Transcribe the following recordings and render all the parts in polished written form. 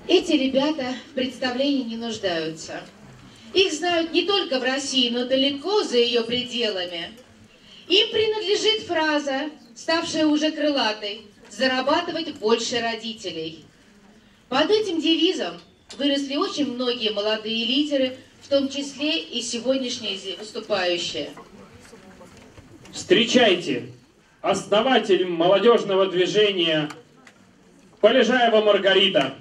Эти ребята в представлении не нуждаются. Их знают не только в России, но далеко за ее пределами. Им принадлежит фраза, ставшая уже крылатой: «Зарабатывать больше родителей». Под этим девизом выросли очень многие молодые лидеры, в том числе и сегодняшние выступающие. Встречайте, основатель молодежного движения Полежаева Маргарита.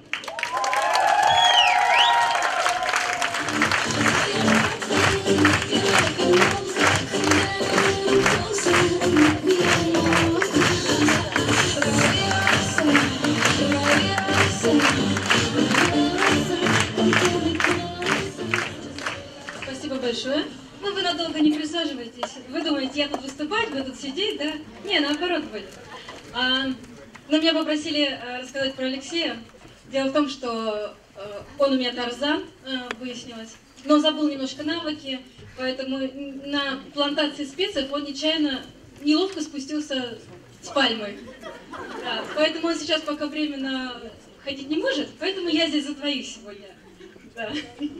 Спасибо большое. Ну, вы надолго не присаживайтесь. Вы думаете, я тут выступать, вы тут сидеть, да? Не, наоборот будет. Но меня попросили рассказать про Алексея. Дело в том, что он у меня тарзан, выяснилось, но забыл немножко навыки, поэтому на плантации специй он нечаянно, неловко спустился с пальмы. Да, поэтому он сейчас пока временно ходить не может, поэтому я здесь за двоих сегодня. Да.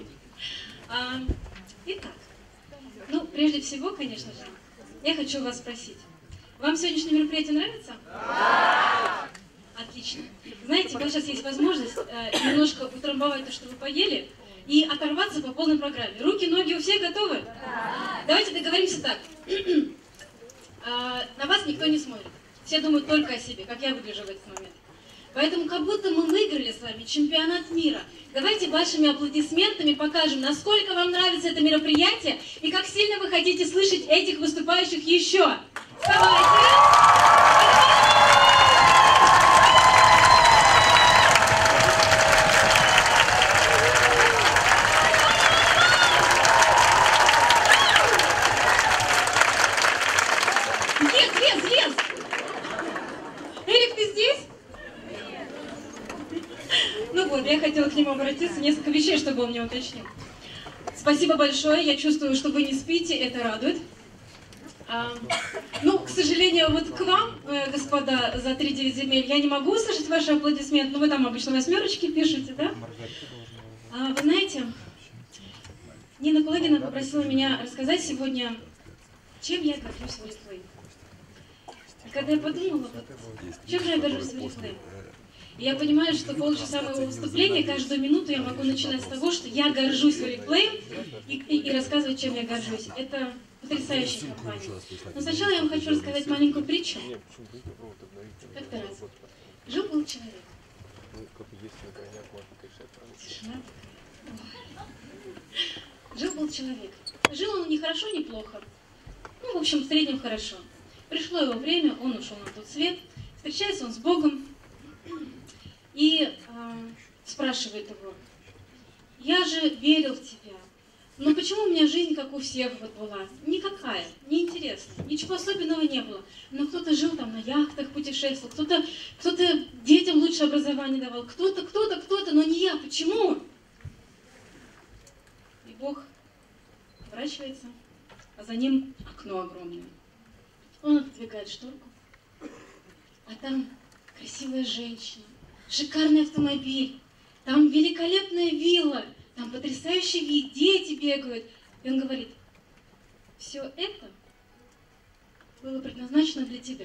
Итак, ну, прежде всего, конечно же, я хочу вас спросить. Вам сегодняшнее мероприятие нравится? Да! Отлично. Знаете, вот сейчас есть возможность немножко утрамбовать то, что вы поели, и оторваться по полной программе. Руки, ноги у всех готовы? Да! Давайте договоримся так. На вас никто не смотрит. Все думают только о себе, как я выгляжу в этот момент. Поэтому как будто мы выиграли с вами чемпионат мира. Давайте вашими аплодисментами покажем, насколько вам нравится это мероприятие и как сильно вы хотите слышать этих выступающих еще. Вставайте! Лес! Эрик, ты здесь? Ну вот, я хотела к нему обратиться, несколько вещей, чтобы он мне уточнил. Спасибо большое, я чувствую, что вы не спите, это радует. Ну, к сожалению, вот к вам, господа, за 3-9 земель, я не могу услышать ваши аплодисменты, но вы там обычно 8 пишете, да? Вы знаете, Нина Кулагина попросила меня рассказать сегодня, чем я горжусь в Oriflame. И когда я подумала, чем же я горжусь в Oriflame? И я понимаю, что полчаса моего выступления, каждую минуту я могу начинать с того, что я горжусь Oriflame и рассказывать, чем я горжусь. Это потрясающая компания. Но сначала я вам хочу рассказать маленькую притчу. Как-то раз жил-был человек. Тишина. Жил-был человек. Жил он ни хорошо, ни плохо. Ну, в общем, в среднем хорошо. Пришло его время, он ушел на тот свет. Встречается он с Богом и спрашивает его: «Я же верил в тебя. Но почему у меня жизнь, как у всех, вот была? Никакая, неинтересная, ничего особенного не было. Но кто-то жил там на яхтах, путешествовал, кто-то детям лучшее образование давал, кто-то, но не я. Почему?» И Бог поворачивается, а за ним окно огромное. Он отодвигает шторку, а там красивая женщина, шикарный автомобиль, там великолепная вилла, там потрясающий вид, дети бегают. И он говорит: все это было предназначено для тебя.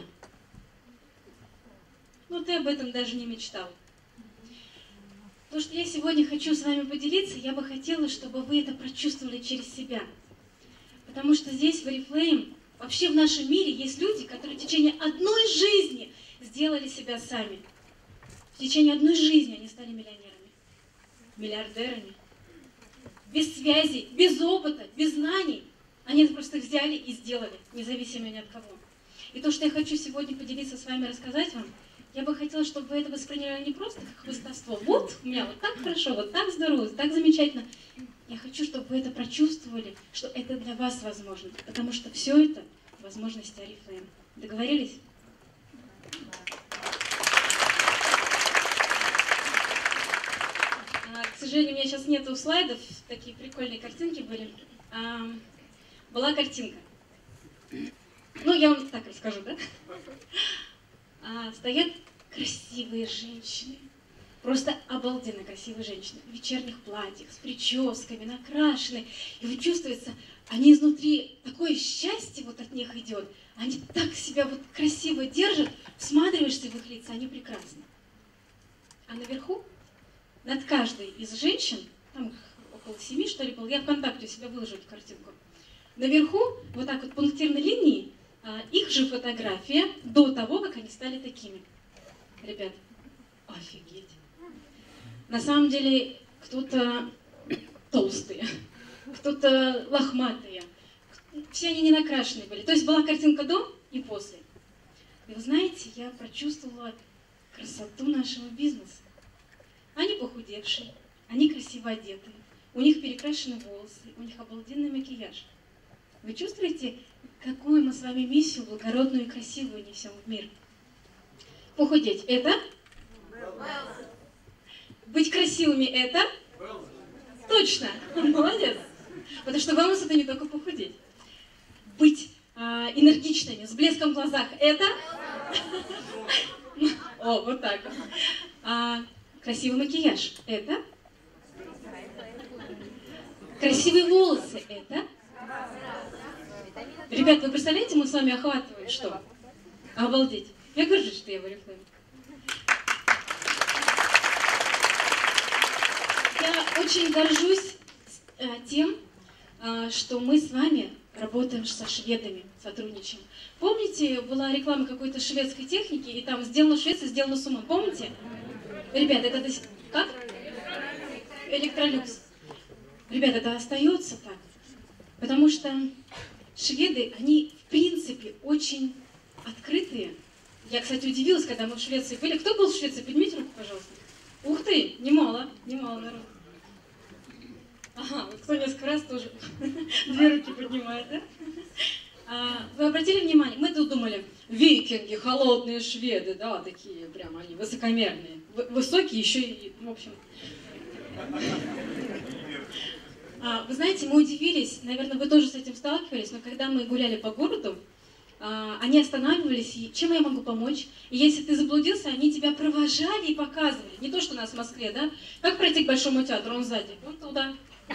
Но ты об этом даже не мечтал. То, что я сегодня хочу с вами поделиться, я бы хотела, чтобы вы это прочувствовали через себя. Потому что здесь, в Oriflame, вообще в нашем мире есть люди, которые в течение одной жизни сделали себя сами. В течение одной жизни они стали миллионерами, миллиардерами. Без связей, без опыта, без знаний. Они это просто взяли и сделали, независимо ни от кого. И то, что я хочу сегодня поделиться с вами, рассказать вам, я бы хотела, чтобы вы это восприняли не просто как хвастовство. Вот у меня вот так хорошо, вот так здорово, так замечательно. Я хочу, чтобы вы это прочувствовали, что это для вас возможно. Потому что все это возможности Oriflame. Договорились? К сожалению, у меня сейчас нету слайдов, такие прикольные картинки были. Была картинка. Ну, я вам так расскажу, да? Стоят красивые женщины, Просто обалденно красивые женщины. В вечерних платьях, с прическами, накрашены. И вот чувствуется, они изнутри, такое счастье вот от них идет. Они так себя вот красиво держат, всматриваешься в их лица, они прекрасны. А наверху, над каждой из женщин, там их около 7, что ли, было, я ВКонтакте у себя выложу эту картинку. Наверху, вот так вот пунктирной линией, их же фотография до того, как они стали такими. Ребят, офигеть. На самом деле, кто-то толстые, кто-то лохматые. Все они не накрашенные были. То есть была картинка до и после. И вы знаете, я прочувствовала красоту нашего бизнеса. Они похудевшие, они красиво одеты, у них перекрашены волосы, у них обалденный макияж. Вы чувствуете, какую мы с вами миссию благородную и красивую несем в мир? Похудеть – это? Быть красивыми – это? Точно! Молодец! Потому что wellness – это не только похудеть. Быть энергичными, с блеском в глазах – это? О, вот так вот. Красивый макияж – это? Красивые волосы – это? Ребят, вы представляете, мы с вами охватываем что? Обалдеть. Я горжусь, что я в Oriflame. Я очень горжусь тем, что мы с вами работаем со шведами, сотрудничаем. Помните, была реклама какой-то шведской техники, и там сделано в Швеции, сделано с умом. Помните? Ребят, это как? Электролюкс. Ребят, это остается так. Потому что шведы, они в принципе очень открытые. Я, кстати, удивилась, когда мы в Швеции были. Кто был в Швеции? Поднимите руку, пожалуйста. Ух ты, немало народ. Ага, вот кто несколько раз тоже 2 руки поднимает, да? Вы обратили внимание, мы тут думали, викинги, холодные шведы, да, такие прям они высокомерные, высокие еще и, в общем. Вы знаете, мы удивились, наверное, вы тоже с этим сталкивались, но когда мы гуляли по городу, они останавливались, и чем я могу помочь? И если ты заблудился, они тебя провожали и показывали. Не то, что у нас в Москве, да? Как пройти к Большому театру? Он сзади. Вон туда.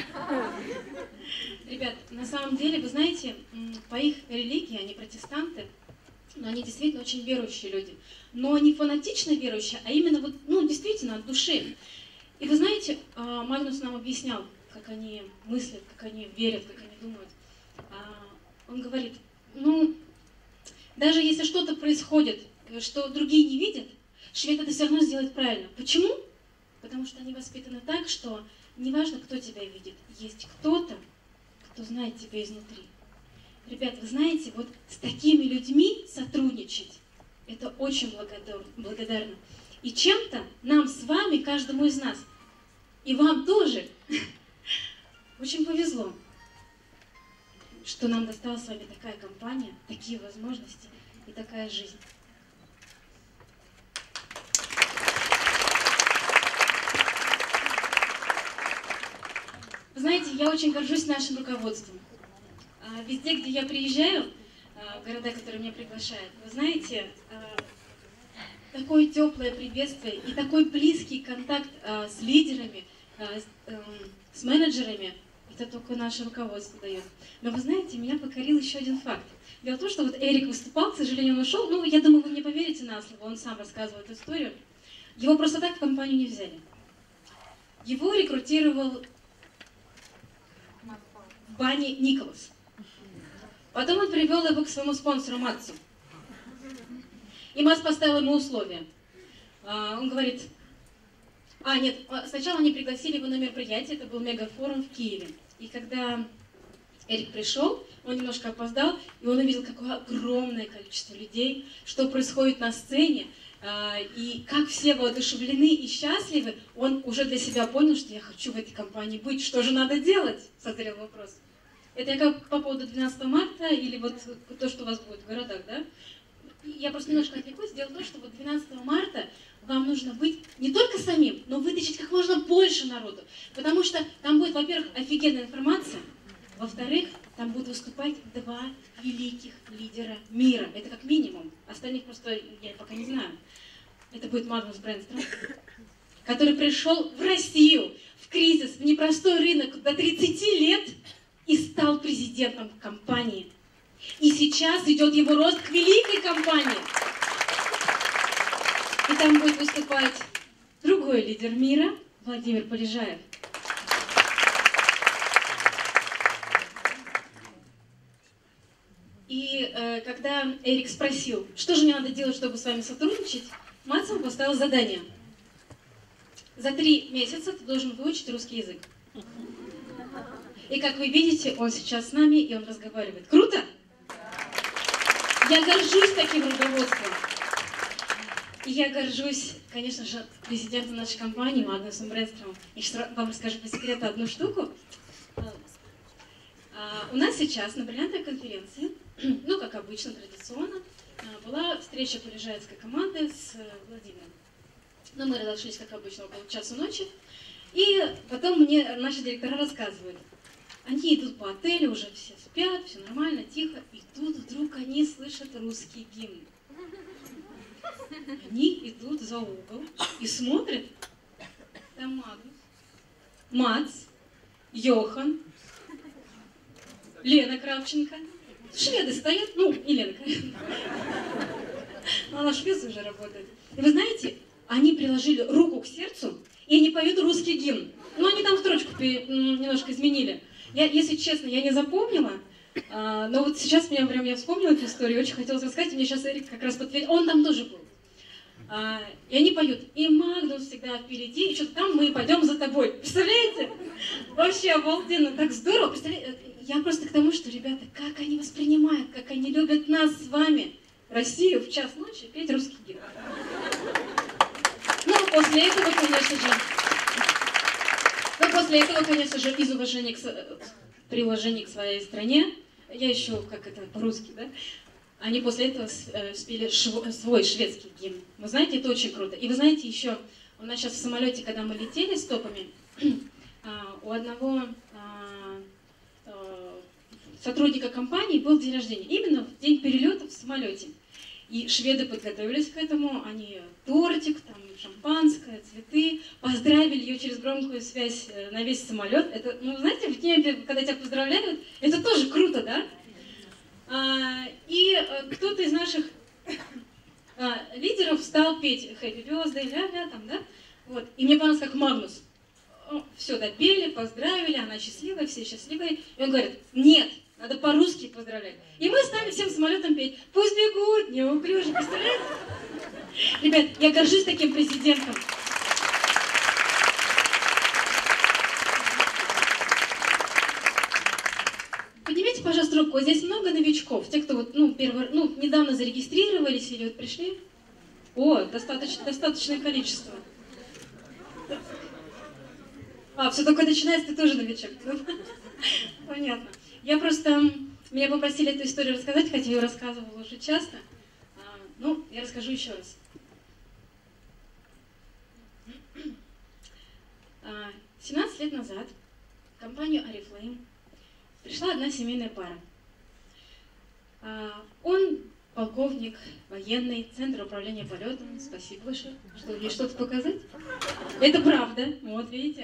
Ребят, на самом деле, вы знаете, по их религии, они протестанты, но они действительно очень верующие люди. Но не фанатично верующие, а именно вот, ну, действительно, от души. И вы знаете, Магнус нам объяснял, как они мыслят, как они верят, как они думают. Он говорит, ну, даже если что-то происходит, что другие не видят, швед это все равно сделает правильно. Почему? Потому что они воспитаны так, что неважно, кто тебя видит, есть кто-то, кто знает тебя изнутри. Ребят, вы знаете, вот с такими людьми сотрудничать, это очень благодарно. И чем-то нам с вами, каждому из нас, и вам тоже, очень повезло, что нам досталась с вами такая компания, такие возможности и такая жизнь. Вы знаете, я очень горжусь нашим руководством. Везде, где я приезжаю, в города, которые меня приглашают, вы знаете, такое теплое приветствие и такой близкий контакт с лидерами, с менеджерами, это только наше руководство дает. Но вы знаете, меня покорил еще один факт. Дело в том, что вот Эрик выступал, к сожалению, он ушел. Ну, я думаю, вы мне поверите на слово, он сам рассказывал эту историю. Его просто так в компанию не взяли. Его рекрутировал в бане Николас. Потом он привел его к своему спонсору Матсу. И Матс поставил ему условия. Он говорит... нет, сначала они пригласили его на мероприятие, это был мегафорум в Киеве. И когда Эрик пришел, он немножко опоздал, и он увидел, какое огромное количество людей, что происходит на сцене, и как все воодушевлены и счастливы. Он уже для себя понял, что я хочу в этой компании быть, что же надо делать, созрел вопрос. Это я как по поводу 12 марта или вот то, что у вас будет в городах, да? Я просто немножко отвлекусь. Дело в том, что вот 12 марта вам нужно быть не только самим, но вытащить как можно больше народу. Потому что там будет, во-первых, офигенная информация, во-вторых, там будут выступать 2 великих лидера мира. Это как минимум. Остальных просто я пока не знаю. Это будет Магнус Брэнстром который пришел в Россию в кризис, в непростой рынок до 30 лет и стал президентом компании. И сейчас идет его рост к великой компании. И там будет выступать другой лидер мира, Владимир Полежаев. И когда Эрик спросил, что же мне надо делать, чтобы с вами сотрудничать, Мац ему поставил задание. За 3 месяца ты должен выучить русский язык. И как вы видите, он сейчас с нами, и он разговаривает. Круто? Я горжусь таким руководством. И я горжусь, конечно же, президентом нашей компании Магнусом Брэнстромом. И вам расскажу по секрету одну штуку. У нас сейчас на бриллиантовой конференции, ну, как обычно, традиционно, была встреча полежаевской команды с Владимиром. Но мы разошлись, как обычно, около часу ночи. И потом мне наши директора рассказывают. Они идут по отелю, уже все спят, все нормально, тихо. И тут вдруг они слышат русский гимн. Они идут за угол и смотрят. Там Магнус, Мац, Йохан, Лена Кравченко. Шведы стоят, ну, и Лена Кравченко. Она в Швеции уже работает. И вы знаете, они приложили руку к сердцу, и они поют русский гимн. Ну, они там строчку немножко изменили. Если честно, я не запомнила, но вот сейчас я вспомнила эту историю, очень хотелось рассказать, и мне сейчас Эрик как раз подтвердил, он там тоже был. И они поют, и Магнус всегда впереди, и что-то там мы пойдем за тобой. Представляете? Вообще обалденно, так здорово. Представляете? Я просто к тому, что, ребята, как они воспринимают, как они любят нас с вами, Россию, в час ночи петь русский гимн. Ну, после этого, конечно же, из уважения при уважении к своей стране, я еще, как это по-русски, да, они после этого спели свой шведский гимн. Вы знаете, это очень круто. И вы знаете, еще у нас сейчас в самолете, когда мы летели с топами, у одного сотрудника компании был день рождения. Именно в день перелета в самолете. И шведы подготовились к этому, они тортик, там, шампанское, цветы, поздравили ее через громкую связь на весь самолет. Это, ну, знаете, в небе, когда тебя поздравляют, это тоже круто, да? И кто-то из наших лидеров стал петь Happy Birthday, ля-ля, там, да? Вот. И мне понравилось, как Магнус. Все допели, поздравили, она счастливая, все счастливые. И он говорит, нет, надо по-русски поздравлять. И мы стали всем самолетом петь. Пусть бегут неуклюже, представляете? Ребят, я горжусь таким президентом. Поднимите, пожалуйста, руку. Здесь много новичков. Те, кто вот, недавно зарегистрировались или вот пришли. О, достаточное количество. Все только начинается, ты тоже новичок. Понятно. Меня попросили эту историю рассказать, хотя я ее рассказывала уже часто. Я расскажу еще раз. 17 лет назад в компанию Oriflame пришла одна семейная пара. Он полковник, военный, Центр управления полетом. Спасибо большое. Что, есть что-то показать? Это правда. Вот, видите.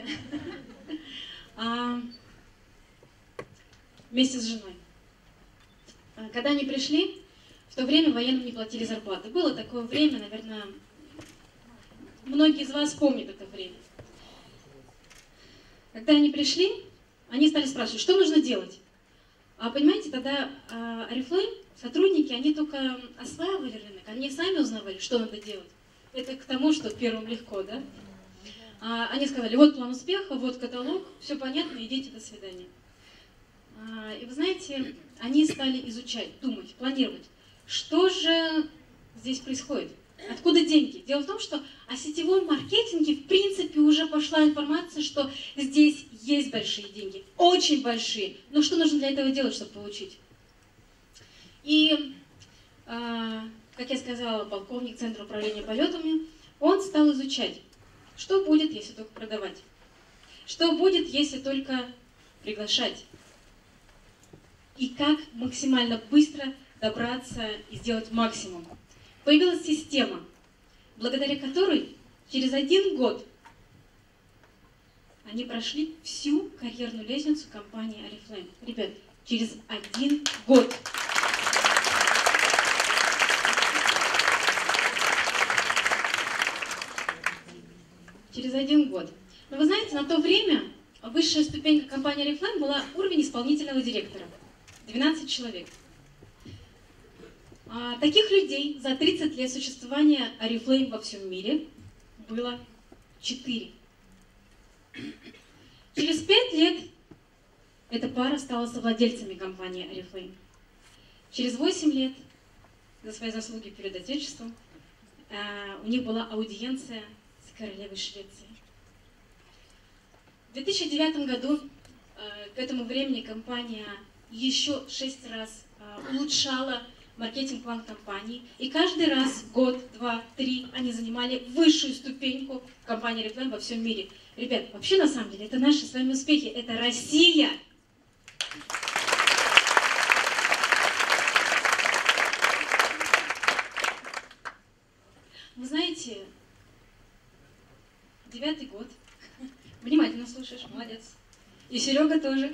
Вместе с женой. Когда они пришли, в то время военным не платили зарплаты. Было такое время, наверное, многие из вас помнят это время. Когда они пришли, они стали спрашивать, что нужно делать. Понимаете, тогда Oriflame, сотрудники, они только осваивали рынок, они сами узнавали, что надо делать. Это к тому, что первым легко, да? Они сказали, вот план успеха, вот каталог, все понятно, идите, до свидания. И вы знаете, они стали изучать, думать, планировать, что же здесь происходит, откуда деньги. Дело в том, что о сетевом маркетинге в принципе уже пошла информация, что здесь есть большие деньги, очень большие. Но что нужно для этого делать, чтобы получить? И, как я сказала, полковник Центра управления полетами, он стал изучать, что будет, если только продавать, что будет, если только приглашать, и как максимально быстро добраться и сделать максимум. Появилась система, благодаря которой через 1 год Они прошли всю карьерную лестницу компании Oriflame. Ребят, через 1 год. Через 1 год. Но вы знаете, на то время высшая ступенька компании Oriflame была уровень исполнительного директора. 12 человек. Таких людей за 30 лет существования Oriflame во всем мире было 4. Через 5 лет эта пара стала совладельцами компании Oriflame. Через 8 лет, за свои заслуги перед Отечеством, у них была аудиенция с королевой Швеции. В 2009 году, к этому времени, компания еще 6 раз улучшала маркетинг-план компании, и каждый раз, год, 2, 3, они занимали высшую ступеньку компании Oriflame во всем мире. Ребят, вообще на самом деле это наши с вами успехи, это Россия. Вы знаете, 9-й год. Внимательно слушаешь, молодец. И Серега тоже.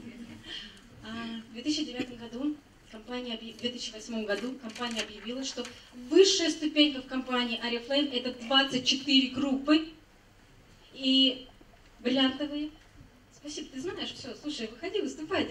В 2009 году в 2008 году компания объявила, что высшая ступенька в компании Oriflame это 24 группы и бриллиантовые. Спасибо, ты знаешь, все, слушай, выходи, выступай.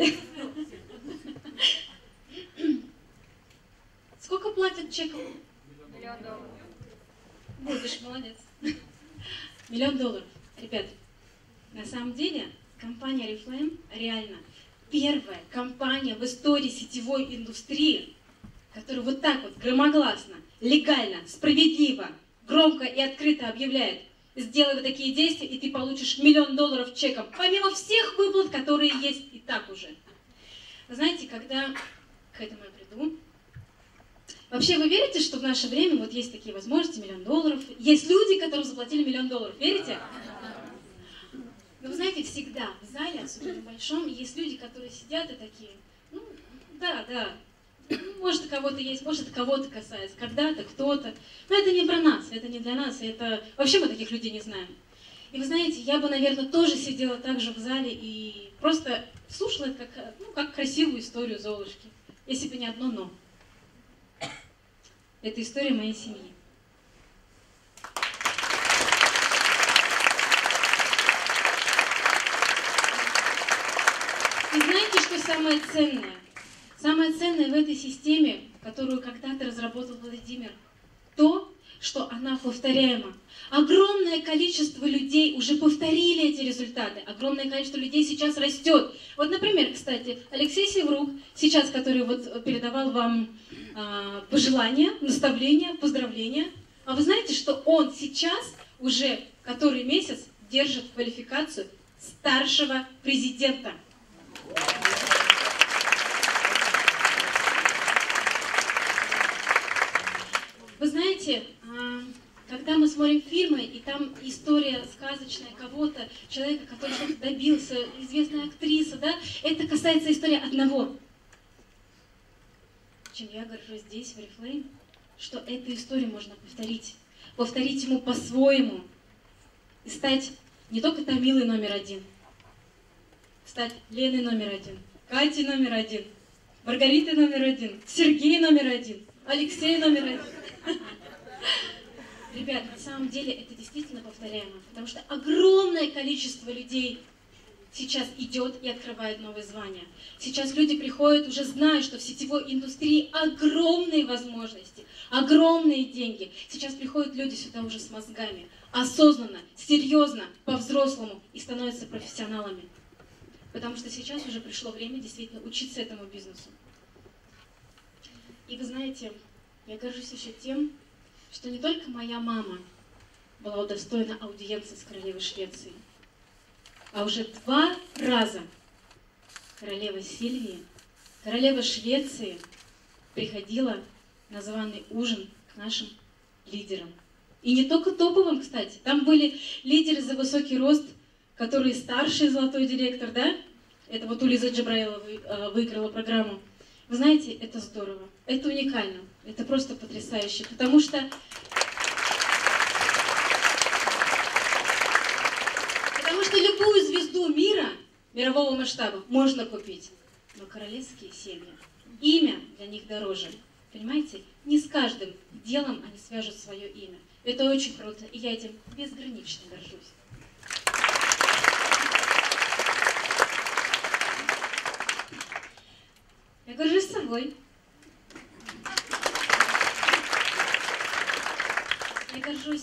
Сколько платят чеком? $1 000 000. Будешь, молодец. $1 000 000. Ребят, на самом деле компания Oriflame реально первая компания в истории сетевой индустрии, которая вот так вот громогласно, легально, справедливо, громко и открыто объявляет: сделай вот такие действия, и ты получишь $1 000 000 чеком, помимо всех выплат, которые есть и так уже. Вы знаете, когда к этому я приду, вообще вы верите, что в наше время вот есть такие возможности, $1 000 000, есть люди, которым заплатили $1 000 000, верите? Но вы знаете, всегда в зале, особенно большом, есть люди, которые сидят и такие: ну, да, может, у кого-то есть, может, это кого-то касается, когда-то, кто-то. Но это не про нас, это не для нас, это вообще мы таких людей не знаем. И вы знаете, я бы, наверное, тоже сидела так же в зале и просто слушала это как красивую историю Золушки, если бы не одно «но». Это история моей семьи. И знаете, что самое ценное? Самое ценное в этой системе, которую когда-то разработал Владимир, то, что она повторяема. Огромное количество людей уже повторили эти результаты. Огромное количество людей сейчас растет. Вот, например, кстати, Алексей Севрук, сейчас, который вот передавал вам пожелания, наставления, поздравления. А вы знаете, что он сейчас уже который месяц держит квалификацию старшего президента. Вы знаете, когда мы смотрим фильмы, и там история сказочная кого-то, человека, который что-то добился, известная актриса, да, это касается истории одного. Чем я горжусь здесь, в Oriflame, что эту историю можно повторить ему по-своему, и стать не только Тамилой номер 1, стать Леной номер 1, Катей номер 1, Маргаритой номер 1, Сергеем номер 1, Алексеем номер 1. Ребят, на самом деле это действительно повторяемо, потому что огромное количество людей сейчас идет и открывает новые звания. Сейчас люди приходят, уже зная, что в сетевой индустрии огромные возможности, огромные деньги. Сейчас приходят люди сюда уже с мозгами, осознанно, серьезно, по-взрослому, и становятся профессионалами. Потому что сейчас уже пришло время действительно учиться этому бизнесу. И вы знаете, я горжусь еще тем, что не только моя мама была удостоена аудиенции с королевой Швеции, а уже 2 раза королева Сильвия, королева Швеции, приходила на званый ужин к нашим лидерам. И не только топовым, кстати. Там были лидеры за высокий рост, которые старший золотой директор, да? Это вот Улиза Джабраилова выиграла программу. Вы знаете, это здорово, это уникально, это просто потрясающе, потому что Потому что любую звезду мира, мирового масштаба, можно купить. Но королевские семьи, имя для них дороже. Понимаете? Не с каждым делом они свяжут свое имя. Это очень круто, и я этим безгранично горжусь. Я горжусь собой. Я горжусь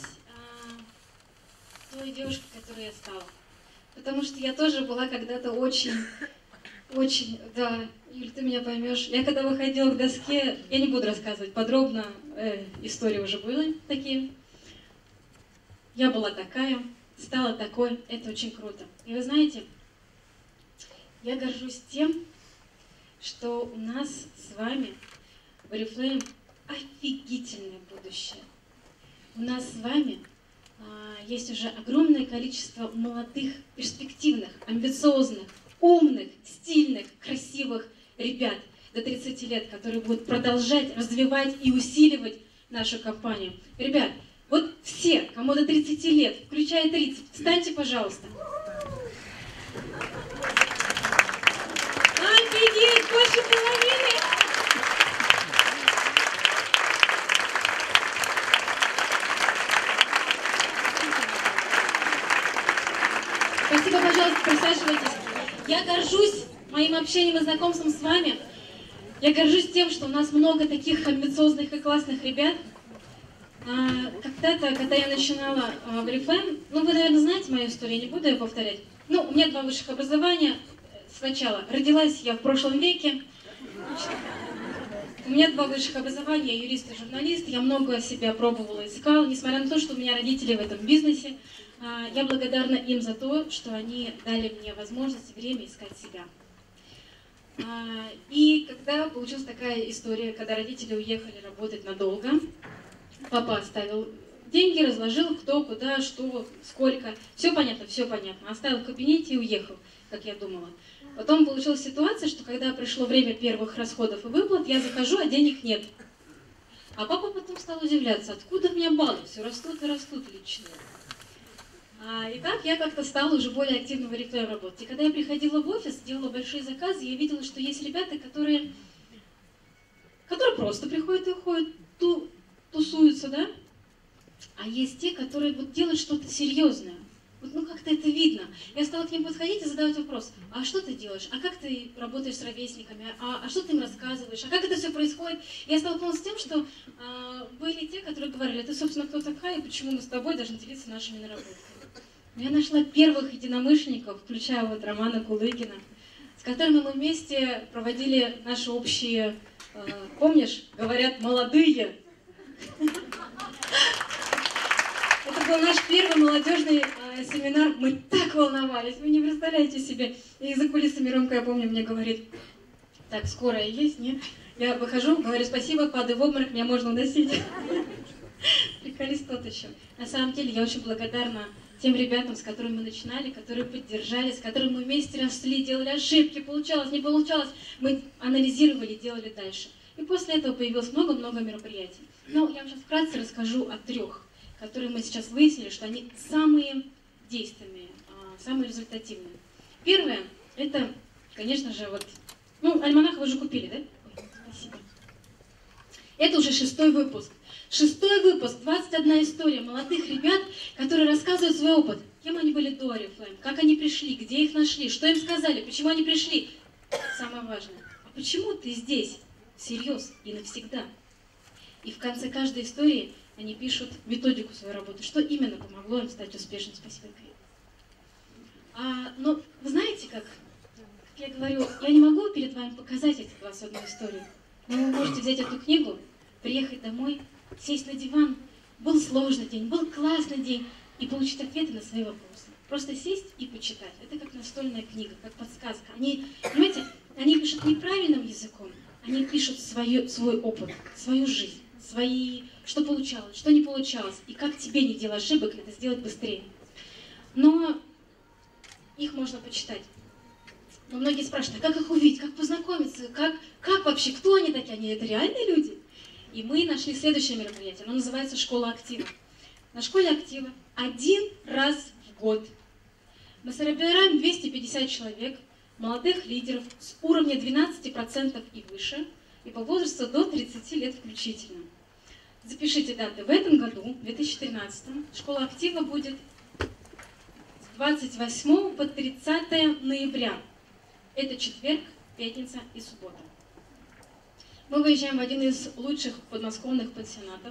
той девушкой, которой я стала. Потому что я тоже была когда-то очень, да, Юль, ты меня поймешь. Я когда выходила к доске, я не буду рассказывать подробно, истории уже были такие. Я была такая, стала такой, это очень круто. И вы знаете, я горжусь тем, что у нас с вами в Oriflame офигительное будущее. У нас с вами есть уже огромное количество молодых, перспективных, амбициозных, умных, стильных, красивых ребят до 30 лет, которые будут продолжать развивать и усиливать нашу компанию. Ребят, вот все, кому до 30 лет, включая 30, встаньте, пожалуйста. Офигеть, больше половины! Спасибо, пожалуйста, присаживайтесь. Я горжусь моим общением и знакомством с вами. Я горжусь тем, что у нас много таких амбициозных и классных ребят. Когда-то, когда я начинала в Oriflame, ну, вы, наверное, знаете мою историю, я не буду ее повторять. Ну, у меня 2 высших образования. Сначала родилась я в прошлом веке. У меня 2 высших образования, я юрист и журналист. Я много себя пробовала, искала, несмотря на то, что у меня родители в этом бизнесе. Я благодарна им за то, что они дали мне возможность и время искать себя. И когда получилась такая история, когда родители уехали работать надолго, папа оставил деньги, разложил, кто, куда, что, сколько. Все понятно, все понятно. Оставил в кабинете и уехал, как я думала. Потом получилась ситуация, что когда пришло время первых расходов и выплат, я захожу, а денег нет. А папа потом стал удивляться, откуда у меня баллы, все растут и растут личные. И так я как-то стала уже более активно в Oriflame работать. И когда я приходила в офис, делала большие заказы, я видела, что есть ребята, которые просто приходят и уходят, тусуются, да? А есть те, которые вот делают что-то серьезное. Вот, ну, как-то это видно. Я стала к ним подходить и задавать вопрос: а что ты делаешь? А как ты работаешь с ровесниками? А что ты им рассказываешь? А как это все происходит? Я столкнулась с тем, что были те, которые говорили: ты, собственно, кто такая, и почему мы с тобой должны делиться нашими наработками? Но я нашла первых единомышленников, включая вот Романа Кулыгина, с которыми мы вместе проводили наши общие, помнишь, говорят, молодые. Это был наш первый молодежный семинар. Мы так волновались, вы не представляете себе. И за кулисами Ромка, я помню, мне говорит: так, скорая есть, нет? Я выхожу, говорю: спасибо, падаю в обморок, меня можно уносить. Приколист тот еще. На самом деле, я очень благодарна тем ребятам, с которыми мы начинали, которые поддержали, с которыми мы вместе росли, делали ошибки, получалось, не получалось. Мы анализировали, делали дальше. И после этого появилось много-много мероприятий. Но я вам сейчас вкратце расскажу о 3, которые мы сейчас выяснили, что они самые действенные, самые результативные. Первое, это, конечно же, вот, ну, альманах вы же купили, да? Ой, спасибо. Это уже 6-й выпуск. 6-й выпуск, 21 история молодых ребят, которые рассказывают свой опыт. Кем они были до Oriflame, как они пришли, где их нашли, что им сказали, почему они пришли. Самое важное, а почему ты здесь всерьез и навсегда? И в конце каждой истории они пишут методику своей работы, что именно помогло им стать успешным. Спасибо, Кирилл. Но вы знаете, как я говорю, я не могу перед вами показать эту 21 историю, но вы можете взять эту книгу, приехать домой, сесть на диван. Был сложный день, был классный день, и получить ответы на свои вопросы. Просто сесть и почитать. Это как настольная книга, как подсказка. Они, понимаете, они пишут неправильным языком, они пишут свой опыт, свою жизнь, что получалось, что не получалось, и как тебе, не делая ошибок, это сделать быстрее. Но их можно почитать. Но многие спрашивают: а как их увидеть, как познакомиться, как вообще, кто они такие? Они это реальные люди? И мы нашли следующее мероприятие, оно называется «Школа актива». На школе актива 1 раз в год Мы собираем 250 человек, молодых лидеров с уровня 12% и выше, и по возрасту до 30 лет включительно. Запишите даты. В этом году, в 2013, школа актива будет с 28 по 30 ноября. Это четверг, пятница и суббота. Мы выезжаем в один из лучших подмосковных пансионатов.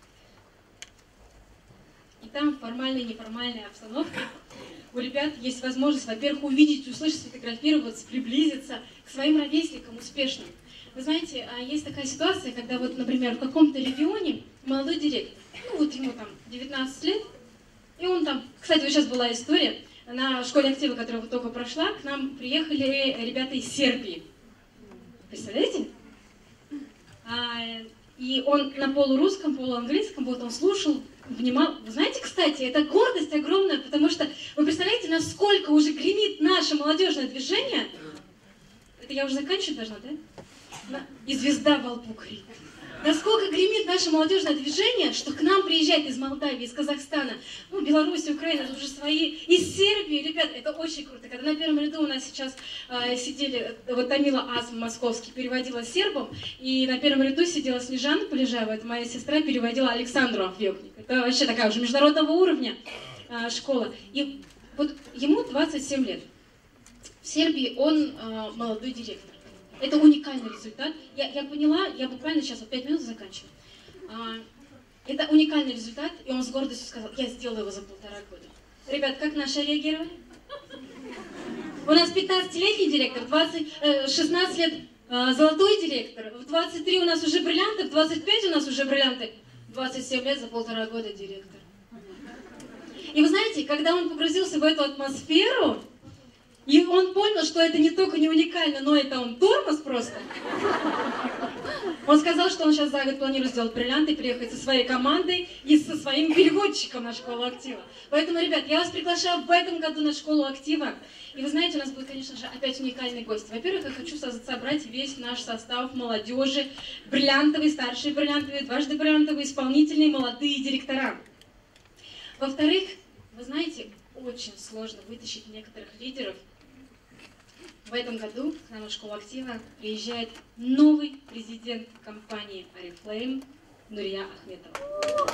И там в формальной и неформальной обстановке у ребят есть возможность, во-первых, увидеть, услышать, сфотографироваться, приблизиться к своим ровесникам успешным. Вы знаете, есть такая ситуация, когда вот, например, в каком-то регионе молодой директор, ну вот ему там 19 лет, и он там, кстати, вот сейчас была история, на школе актива, которая вот только прошла, к нам приехали ребята из Сербии. Представляете? И он на полурусском, полуанглийском, вот он слушал, внимал. Вы знаете, кстати, это гордость огромная, потому что вы представляете, насколько уже гремит наше молодежное движение. Это я уже заканчивать должна, да? И звезда во лбу горит. Насколько гремит наше молодежное движение, что к нам приезжает из Молдавии, из Казахстана, ну, Беларусь, Украина, тут уже свои, из Сербии, ребят, это очень круто. Когда на первом ряду у нас сейчас сидели, вот Тамила Азм московский переводила сербом, и на первом ряду сидела Снежана Полежаева, это моя сестра, переводила Александру Афьёкник. Это вообще такая уже международного уровня школа. И вот ему 27 лет. В Сербии он молодой директор. Это уникальный результат. Я поняла, я буквально сейчас, вот 5 минут заканчиваю. Это уникальный результат, и он с гордостью сказал, я сделала его за 1,5 года. Ребят, как наши реагировали? У нас 15-летний директор, 16 лет золотой директор, в 23 у нас уже бриллианты, в 25 у нас уже бриллианты, 27 лет за 1,5 года директор. И вы знаете, когда он погрузился в эту атмосферу, и он понял, что это не только не уникально, но это он тормоз просто. Он сказал, что он сейчас за год планирует сделать бриллианты, приехать со своей командой и со своим переводчиком на школу актива. Поэтому, ребят, я вас приглашаю в этом году на школу актива. И вы знаете, у нас будет, конечно же, опять уникальный гость. Во-первых, я хочу собрать весь наш состав молодежи, бриллиантовые, старшие бриллиантовые, дважды бриллиантовые, исполнительные, молодые директора. Во-вторых, вы знаете, очень сложно вытащить некоторых лидеров. В этом году к нам в школу актива приезжает новый президент компании Oriflame Нурия Ахметова.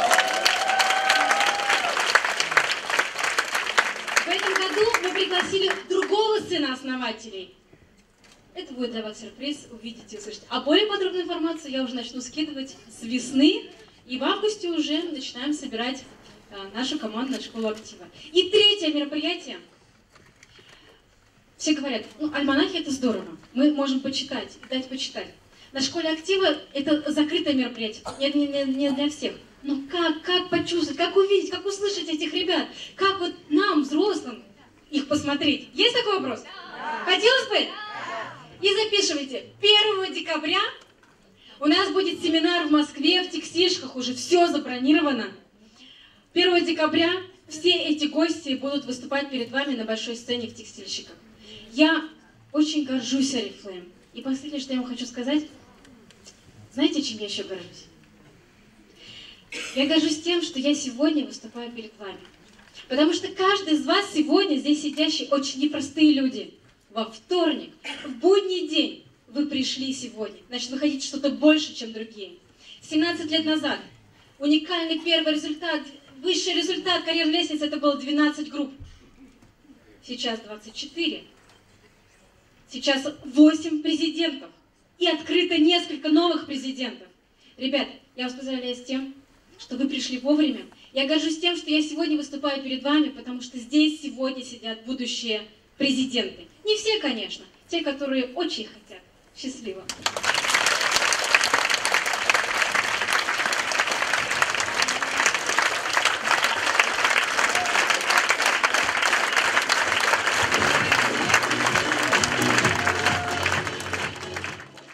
В этом году мы пригласили другого сына основателей. Это будет для вас сюрприз, увидите, услышите. А более подробную информацию я уже начну скидывать с весны, и в августе уже начинаем собирать нашу команду на школу актива. И третье мероприятие. Все говорят, ну, альманахи это здорово, мы можем почитать, дать почитать. На школе актива это закрытое мероприятие, это не для всех. Но как почувствовать, как увидеть, как услышать этих ребят, как вот нам, взрослым, их посмотреть? Есть такой вопрос? Хотелось бы? И записывайте, 1 декабря у нас будет семинар в Москве, в Текстильщиках, уже все забронировано. 1 декабря все эти гости будут выступать перед вами на большой сцене в Текстильщиках. Я очень горжусь Oriflame. И последнее, что я вам хочу сказать, знаете, чем я еще горжусь? Я горжусь тем, что я сегодня выступаю перед вами. Потому что каждый из вас сегодня, здесь сидящие, очень непростые люди. Во вторник, в будний день вы пришли сегодня. Значит, вы хотите что-то больше, чем другие. 17 лет назад уникальный первый результат, высший результат карьерной лестницы, это было 12 групп. Сейчас 24. Сейчас 8 президентов. И открыто несколько новых президентов. Ребят, я вас поздравляю с тем, что вы пришли вовремя. Я горжусь тем, что я сегодня выступаю перед вами, потому что здесь сегодня сидят будущие президенты. Не все, конечно. Те, которые очень хотят. Счастливо.